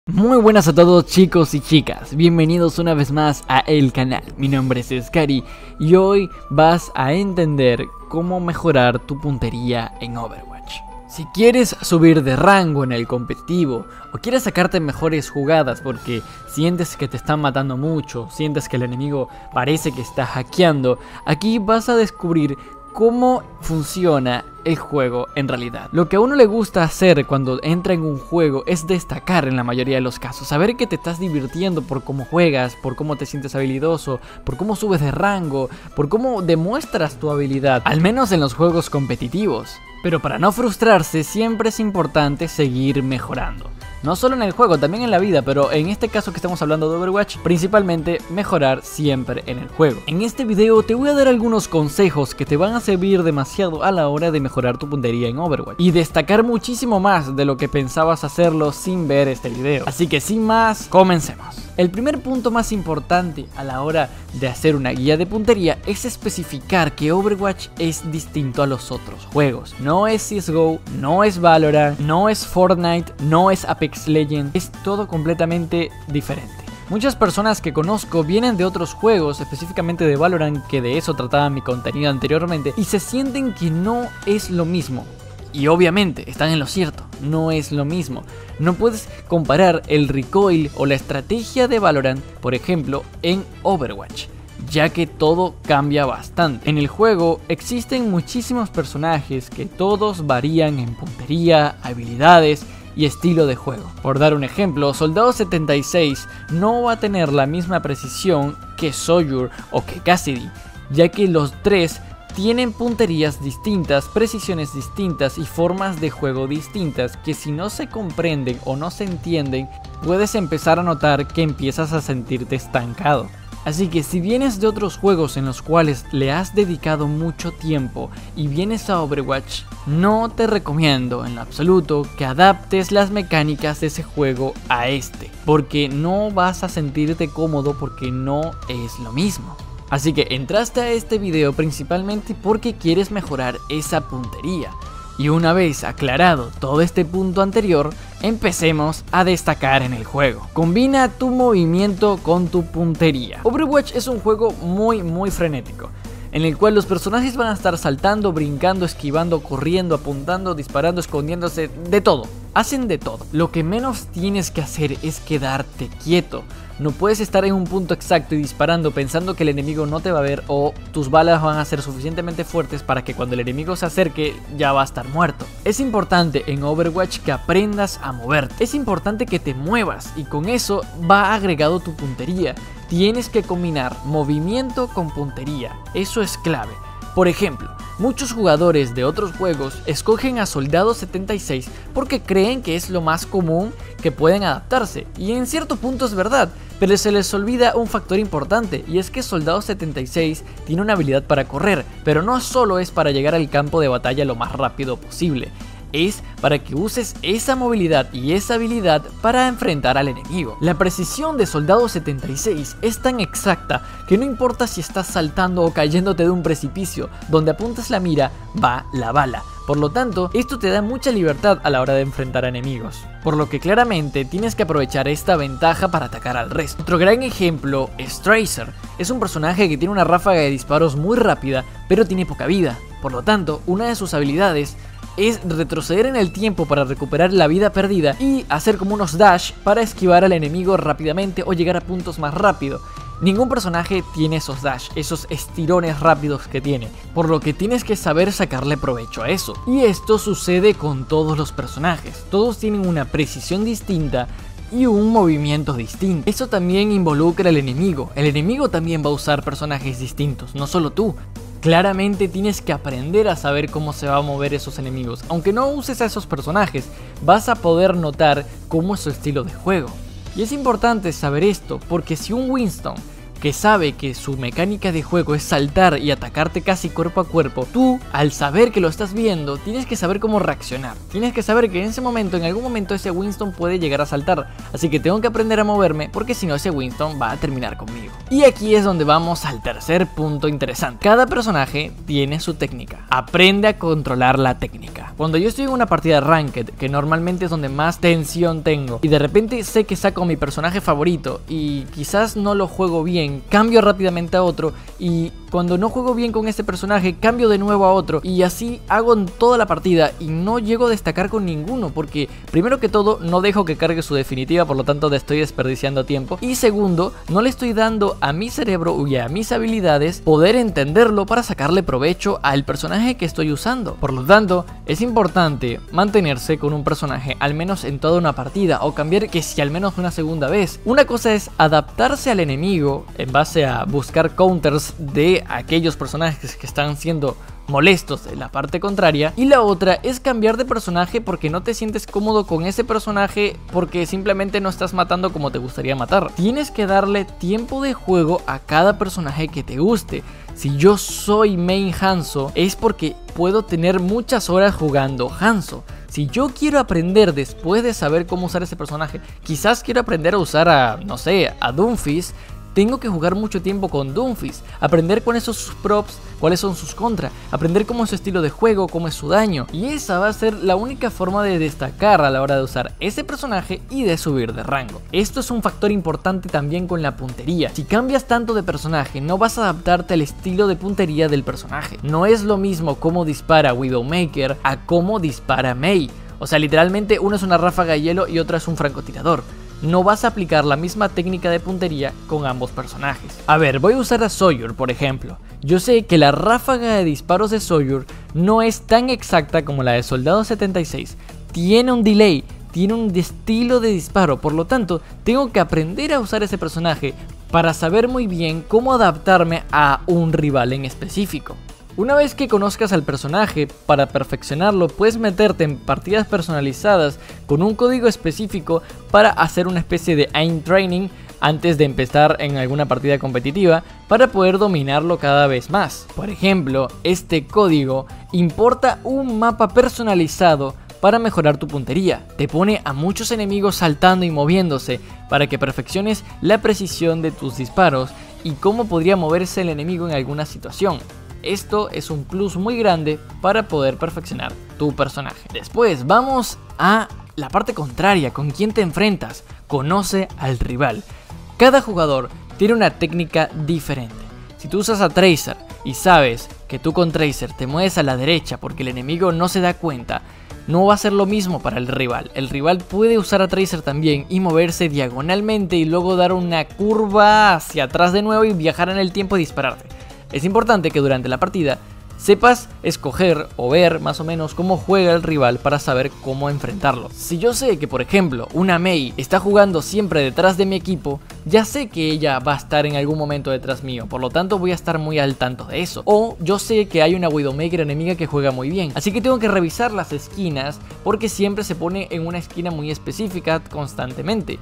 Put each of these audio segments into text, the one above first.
Muy buenas a todos chicos y chicas, bienvenidos una vez más a el canal. Mi nombre es Scary y hoy vas a entender cómo mejorar tu puntería en Overwatch. Si quieres subir de rango en el competitivo o quieres sacarte mejores jugadas porque sientes que te están matando mucho, sientes que el enemigo parece que está hackeando, aquí vas a descubrir cómo funciona el juego en realidad. Lo que a uno le gusta hacer cuando entra en un juego es destacar en la mayoría de los casos, saber que te estás divirtiendo por cómo juegas, por cómo te sientes habilidoso, por cómo subes de rango, por cómo demuestras tu habilidad, al menos en los juegos competitivos. Pero para no frustrarse siempre es importante seguir mejorando. No solo en el juego, también en la vida, pero en este caso que estamos hablando de Overwatch, principalmente mejorar siempre en el juego. En este video te voy a dar algunos consejos que te van a servir demasiado a la hora de mejorar tu puntería en Overwatch y destacar muchísimo más de lo que pensabas hacerlo sin ver este video. Así que sin más, comencemos. El primer punto más importante a la hora de hacer una guía de puntería es especificar que Overwatch es distinto a los otros juegos. No es CSGO, no es Valorant, no es Fortnite, no es Apex Legends, es todo completamente diferente. Muchas personas que conozco vienen de otros juegos, específicamente de Valorant, que de eso trataba mi contenido anteriormente, y se sienten que no es lo mismo. Y obviamente están en lo cierto, no es lo mismo. No puedes comparar el recoil o la estrategia de Valorant, por ejemplo, en Overwatch, ya que todo cambia bastante. En el juego existen muchísimos personajes que todos varían en puntería, habilidades y estilo de juego. Por dar un ejemplo, Soldado 76 no va a tener la misma precisión que Sojourner o que Cassidy, ya que los tres tienen punterías distintas, precisiones distintas y formas de juego distintas que si no se comprenden o no se entienden, puedes empezar a notar que empiezas a sentirte estancado. Así que si vienes de otros juegos en los cuales le has dedicado mucho tiempo y vienes a Overwatch, no te recomiendo en lo absoluto que adaptes las mecánicas de ese juego a este, porque no vas a sentirte cómodo porque no es lo mismo. Así que entraste a este video principalmente porque quieres mejorar esa puntería. Y una vez aclarado todo este punto anterior, empecemos a destacar en el juego. Combina tu movimiento con tu puntería. Overwatch es un juego muy frenético, en el cual los personajes van a estar saltando, brincando, esquivando, corriendo, apuntando, disparando, escondiéndose, de todo. Hacen de todo. Lo que menos tienes que hacer es quedarte quieto. No puedes estar en un punto exacto y disparando pensando que el enemigo no te va a ver o tus balas van a ser suficientemente fuertes para que cuando el enemigo se acerque ya va a estar muerto. Es importante en Overwatch que aprendas a moverte. Es importante que te muevas y con eso va agregado tu puntería. Tienes que combinar movimiento con puntería. Eso es clave. Por ejemplo, muchos jugadores de otros juegos escogen a Soldado 76 porque creen que es lo más común que pueden adaptarse, y en cierto punto es verdad, pero se les olvida un factor importante, y es que Soldado 76 tiene una habilidad para correr, pero no solo es para llegar al campo de batalla lo más rápido posible. Es para que uses esa movilidad y esa habilidad para enfrentar al enemigo. La precisión de Soldado 76 es tan exacta que no importa si estás saltando o cayéndote de un precipicio, donde apuntas la mira va la bala. Por lo tanto, esto te da mucha libertad a la hora de enfrentar a enemigos, por lo que claramente tienes que aprovechar esta ventaja para atacar al resto. Otro gran ejemplo es Tracer. Es un personaje que tiene una ráfaga de disparos muy rápida, pero tiene poca vida. Por lo tanto, una de sus habilidades es retroceder en el tiempo para recuperar la vida perdida y hacer como unos dash para esquivar al enemigo rápidamente o llegar a puntos más rápido. Ningún personaje tiene esos dash, esos estirones rápidos que tiene, por lo que tienes que saber sacarle provecho a eso. Y esto sucede con todos los personajes, todos tienen una precisión distinta y un movimiento distinto. Eso también involucra al enemigo. El enemigo también va a usar personajes distintos, no solo tú. Claramente tienes que aprender a saber cómo se va a mover esos enemigos. Aunque no uses a esos personajes, vas a poder notar cómo es su estilo de juego. Y es importante saber esto, porque si un Winston que sabe que su mecánica de juego es saltar y atacarte casi cuerpo a cuerpo, tú, al saber que lo estás viendo, tienes que saber cómo reaccionar. Tienes que saber que en ese momento, en algún momento, ese Winston puede llegar a saltar. Así que tengo que aprender a moverme, porque si no, ese Winston va a terminar conmigo. Y aquí es donde vamos al tercer punto interesante. Cada personaje tiene su técnica. Aprende a controlar la técnica. Cuando yo estoy en una partida ranked, que normalmente es donde más tensión tengo, y de repente sé que saco a mi personaje favorito y quizás no lo juego bien, cambio rápidamente a otro, y cuando no juego bien con este personaje, cambio de nuevo a otro, y así hago en toda la partida y no llego a destacar con ninguno, porque primero que todo no dejo que cargue su definitiva, por lo tanto estoy desperdiciando tiempo, y segundo, no le estoy dando a mi cerebro y a mis habilidades poder entenderlo para sacarle provecho al personaje que estoy usando. Por lo tanto, es importante mantenerse con un personaje al menos en toda una partida, o cambiar que si al menos una segunda vez. Una cosa es adaptarse al enemigo en base a buscar counters de aquellos personajes que están siendo molestos en la parte contraria, y la otra es cambiar de personaje porque no te sientes cómodo con ese personaje, porque simplemente no estás matando como te gustaría matar. Tienes que darle tiempo de juego a cada personaje que te guste. Si yo soy main Hanzo, es porque puedo tener muchas horas jugando Hanzo. Si yo quiero aprender después de saber cómo usar ese personaje, quizás quiero aprender a usar a, no sé, a Doomfist, tengo que jugar mucho tiempo con Doomfist, aprender cuáles son sus props, cuáles son sus contras, aprender cómo es su estilo de juego, cómo es su daño. Y esa va a ser la única forma de destacar a la hora de usar ese personaje y de subir de rango. Esto es un factor importante también con la puntería. Si cambias tanto de personaje, no vas a adaptarte al estilo de puntería del personaje. No es lo mismo cómo dispara Widowmaker a cómo dispara Mei. O sea, literalmente uno es una ráfaga de hielo y otro es un francotirador. No vas a aplicar la misma técnica de puntería con ambos personajes. A ver, voy a usar a Soyur, por ejemplo. Yo sé que la ráfaga de disparos de Soyur no es tan exacta como la de Soldado 76. Tiene un delay, tiene un estilo de disparo, por lo tanto, tengo que aprender a usar ese personaje para saber muy bien cómo adaptarme a un rival en específico. Una vez que conozcas al personaje, para perfeccionarlo puedes meterte en partidas personalizadas con un código específico para hacer una especie de aim training antes de empezar en alguna partida competitiva para poder dominarlo cada vez más. Por ejemplo, este código importa un mapa personalizado para mejorar tu puntería. Te pone a muchos enemigos saltando y moviéndose para que perfecciones la precisión de tus disparos y cómo podría moverse el enemigo en alguna situación. Esto es un plus muy grande para poder perfeccionar tu personaje. Después vamos a la parte contraria, con quién te enfrentas. Conoce al rival. Cada jugador tiene una técnica diferente. Si tú usas a Tracer y sabes que tú con Tracer te mueves a la derecha porque el enemigo no se da cuenta, no va a ser lo mismo para el rival. El rival puede usar a Tracer también y moverse diagonalmente y luego dar una curva hacia atrás de nuevo y viajar en el tiempo y dispararte. Es importante que durante la partida sepas escoger o ver más o menos cómo juega el rival para saber cómo enfrentarlo. Si yo sé que, por ejemplo, una Mei está jugando siempre detrás de mi equipo, ya sé que ella va a estar en algún momento detrás mío, por lo tanto voy a estar muy al tanto de eso. O yo sé que hay una Widowmaker enemiga que juega muy bien, así que tengo que revisar las esquinas porque siempre se pone en una esquina muy específica constantemente.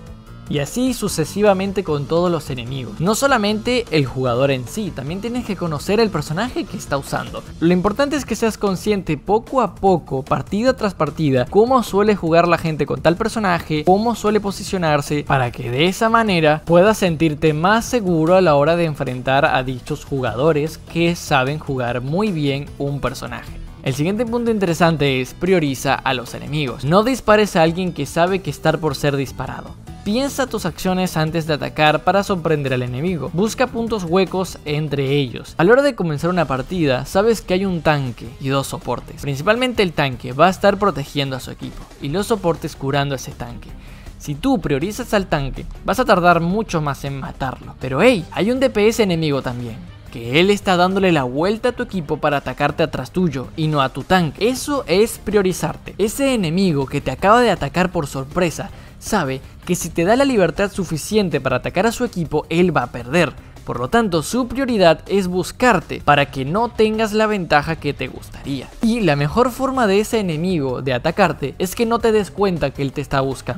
Y así sucesivamente con todos los enemigos. No solamente el jugador en sí, también tienes que conocer el personaje que está usando. Lo importante es que seas consciente poco a poco, partida tras partida, cómo suele jugar la gente con tal personaje, cómo suele posicionarse, para que de esa manera puedas sentirte más seguro a la hora de enfrentar a dichos jugadores que saben jugar muy bien un personaje. El siguiente punto interesante es: prioriza a los enemigos. No dispares a alguien que sabe que está por ser disparado. Piensa tus acciones antes de atacar para sorprender al enemigo. Busca puntos huecos entre ellos. A la hora de comenzar una partida, sabes que hay un tanque y dos soportes. Principalmente el tanque va a estar protegiendo a su equipo y los soportes curando a ese tanque. Si tú priorizas al tanque, vas a tardar mucho más en matarlo. Pero hey, hay un DPS enemigo también, que él está dándole la vuelta a tu equipo para atacarte atrás tuyo y no a tu tanque. Eso es priorizarte. Ese enemigo que te acaba de atacar por sorpresa sabe que si te da la libertad suficiente para atacar a su equipo, él va a perder. Por lo tanto, su prioridad es buscarte para que no tengas la ventaja que te gustaría. Y la mejor forma de ese enemigo de atacarte es que no te des cuenta que él te está buscando.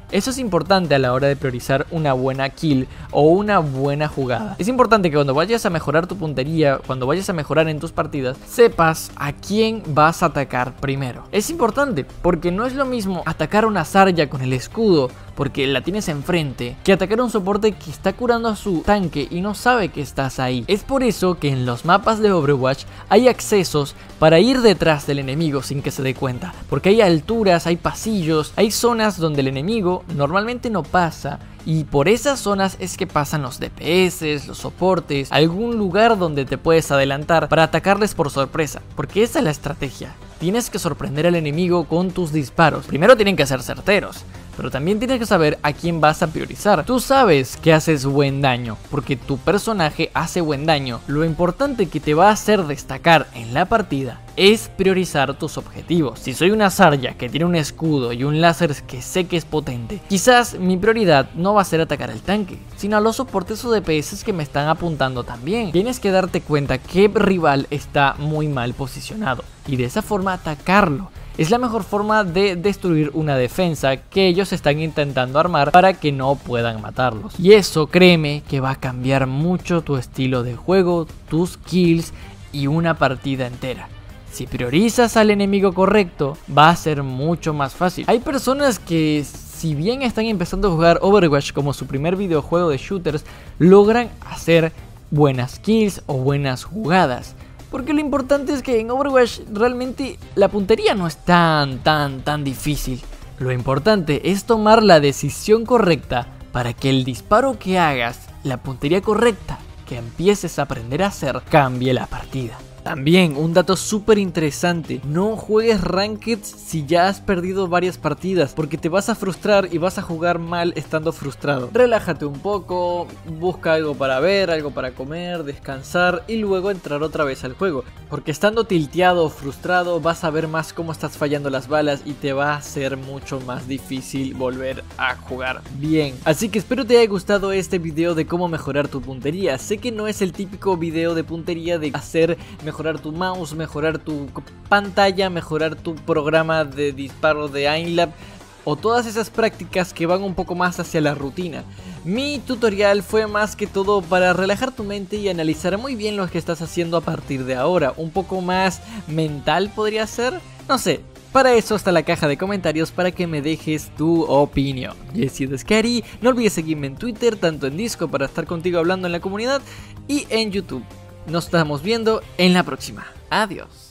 Eso es importante a la hora de priorizar una buena kill o una buena jugada. Es importante que cuando vayas a mejorar tu puntería, cuando vayas a mejorar en tus partidas, sepas a quién vas a atacar primero. Es importante porque no es lo mismo atacar a una Zarya con el escudo porque la tienes enfrente, que atacar a un soporte que está curando a su tanque y no sabe que estás ahí. Es por eso que en los mapas de Overwatch hay accesos para ir detrás del enemigo sin que se dé cuenta, porque hay alturas, hay pasillos, hay zonas donde el enemigo normalmente no pasa. Y por esas zonas es que pasan los DPS, los soportes, algún lugar donde te puedes adelantar para atacarles por sorpresa, porque esa es la estrategia. Tienes que sorprender al enemigo con tus disparos. Primero tienen que ser certeros, pero también tienes que saber a quién vas a priorizar. Tú sabes que haces buen daño, porque tu personaje hace buen daño. Lo importante que te va a hacer destacar en la partida es priorizar tus objetivos. Si soy una Zarya que tiene un escudo y un láser que sé que es potente, quizás mi prioridad no va a ser atacar al tanque, sino a los soportes o DPS que me están apuntando también. Tienes que darte cuenta que rival está muy mal posicionado y de esa forma atacarlo. Es la mejor forma de destruir una defensa que ellos están intentando armar para que no puedan matarlos. Y eso, créeme, que va a cambiar mucho tu estilo de juego, tus kills y una partida entera. Si priorizas al enemigo correcto, va a ser mucho más fácil. Hay personas que, si bien están empezando a jugar Overwatch como su primer videojuego de shooters, logran hacer buenas kills o buenas jugadas. Porque lo importante es que en Overwatch realmente la puntería no es tan difícil. Lo importante es tomar la decisión correcta para que el disparo que hagas, la puntería correcta que empieces a aprender a hacer, cambie la partida. También un dato súper interesante: no juegues Ranked si ya has perdido varias partidas, porque te vas a frustrar y vas a jugar mal estando frustrado. Relájate un poco, busca algo para ver, algo para comer, descansar y luego entrar otra vez al juego, porque estando tilteado o frustrado vas a ver más cómo estás fallando las balas y te va a ser mucho más difícil volver a jugar bien. Así que espero te haya gustado este video de cómo mejorar tu puntería. Sé que no es el típico video de puntería de hacer mejorar tu mouse, mejorar tu pantalla, mejorar tu programa de disparo de aimlab o todas esas prácticas que van un poco más hacia la rutina. Mi tutorial fue más que todo para relajar tu mente y analizar muy bien lo que estás haciendo a partir de ahora. Un poco más mental podría ser, no sé. Para eso está la caja de comentarios para que me dejes tu opinión. Yo he sido Scary, no olvides seguirme en Twitter, tanto en Discord para estar contigo hablando en la comunidad y en YouTube. Nos estamos viendo en la próxima. Adiós.